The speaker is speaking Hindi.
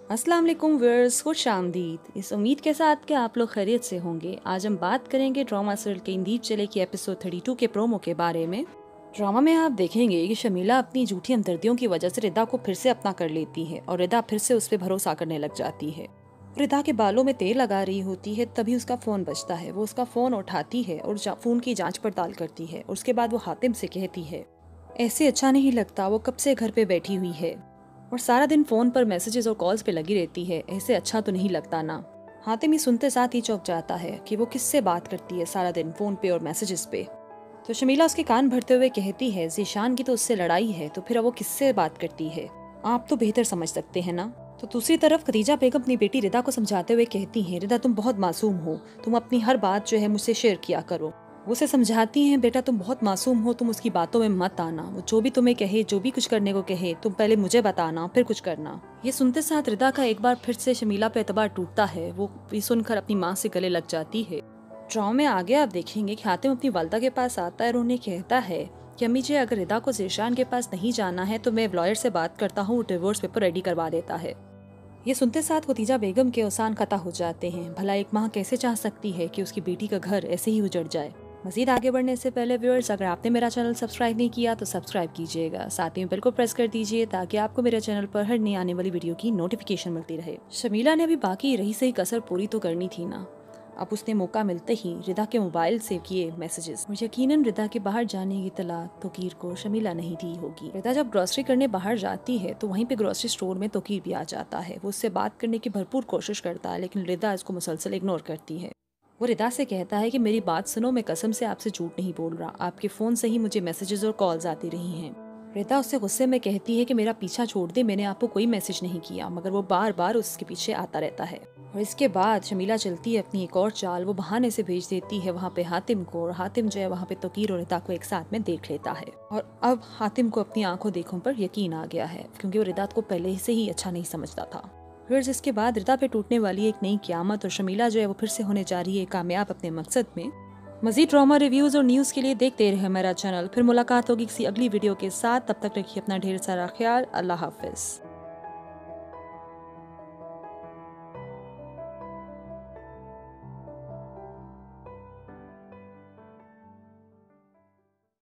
अस्सलाम वालेकुम व्यूअर्स, खुश आमदीद। इस उम्मीद के साथ कि आप लोग खैरियत से होंगे। आज हम बात करेंगे ड्रामा सीरियल के इंदीप चले की एपिसोड 32 के प्रोमो के बारे में। ड्रामा में आप देखेंगे कि शमीला अपनी झूठी हमदर्दियों की वजह से रिदा को फिर से अपना कर लेती है और रिदा फिर से उस पर भरोसा करने लग जाती है। रिदा के बालों में तेल लगा रही होती है, तभी उसका फोन बजता है। वो उसका फोन उठाती है और फोन की जांच पड़ताल करती है और उसके बाद वो हातिम से कहती है, ऐसे अच्छा नहीं लगता, वो कब से घर पे बैठी हुई है और सारा दिन फोन पर मैसेजेस और कॉल्स पे लगी रहती है, ऐसे अच्छा तो नहीं लगता ना। हातिम ही सुनते साथ ही चौंक जाता है कि वो किससे बात करती है सारा दिन फोन पे और मैसेजेस पे। तो शमीला उसके कान भरते हुए कहती है, ज़ीशान की तो उससे लड़ाई है, तो फिर वो किससे बात करती है, आप तो बेहतर समझ सकते हैं ना। तो दूसरी तरफ खदीजा बेगम अपनी बेटी रिदा को समझाते हुए कहती हैं, रिदा तुम बहुत मासूम हो, तुम अपनी हर बात जो है मुझसे शेयर किया करो। वो उसे समझाती हैं, बेटा तुम बहुत मासूम हो, तुम उसकी बातों में मत आना, वो जो भी तुम्हें कहे, जो भी कुछ करने को कहे, तुम पहले मुझे बताना फिर कुछ करना। ये सुनते साथ रिदा का एक बार फिर से शमीला पे एतबार टूटता है। वो ये सुनकर अपनी माँ से गले लग जाती है। ड्रामा में आगे आप देखेंगे कि हातिम अपनी वालदा के पास आता है और उन्हें कहता है कि अम्मी जी, अगर रिदा को ज़ीशान के पास नहीं जाना है तो मैं लॉयर से बात करता हूँ, डिवोर्स पेपर रेडी करवा देता है। ये सुनते साथ खदीजा बेगम के औसान खता हो जाते हैं। भला एक माँ कैसे चाह सकती है कि उसकी बेटी का घर ऐसे ही उजड़ जाए। मजीद आगे बढ़ने से पहले व्यूअर्स, अगर आपने मेरा चैनल सब्सक्राइब नहीं किया तो सब्सक्राइब कीजिएगा, साथ ही बेल को प्रेस कर दीजिए ताकि आपको मेरे चैनल पर हर नई आने वाली वीडियो की नोटिफिकेशन मिलती रहे। शमीला ने अभी बाकी रही सही कसर पूरी तो करनी थी ना। अब उसने मौका मिलते ही रिदा के मोबाइल से किए मैसेजेस और यकीनन रिदा के बाहर जाने की इत्तला तोकीर को शमीला नहीं दी होगी। रिदा जब ग्रोसरी करने बाहर जाती है तो वहीं पे ग्रोसरी स्टोर में तोकीर भी आ जाता है। वो उससे बात करने की भरपूर कोशिश करता है, लेकिन रिदा इसको मुसलसल इग्नोर करती है। वो रिदा से कहता है कि मेरी बात सुनो, मैं कसम से आपसे झूठ नहीं बोल रहा, आपके फोन से ही मुझे मैसेजेस और कॉल्स आती रही हैं। रिदा उससे गुस्से में कहती है कि मेरा पीछा छोड़ दे, मैंने आपको कोई मैसेज नहीं किया, मगर वो बार बार उसके पीछे आता रहता है। और इसके बाद शमीला चलती है अपनी एक और चाल। वो बहाने से भेज देती है वहाँ पे हातिम को, और हातिम जो है वहाँ पे तोकीर और रिदा को एक साथ में देख लेता है। और अब हातिम को अपनी आंखों देखों पर यकीन आ गया है, क्योंकि वो रिदा को पहले से ही अच्छा नहीं समझता था। फिर इसके बाद रिदा पे टूटने वाली एक नई क़यामत और शमीला जो है वो फिर से होने जा रही है कामयाब अपने मकसद में। मज़ीद ड्रामा रिव्यूज़ और न्यूज़ के लिए देखते रहे मेरा चैनल। फिर मुलाकात होगी किसी अगली वीडियो के साथ, तब तक रखिए अपना ढेर सारा ख्याल। अल्लाह हाफिज़।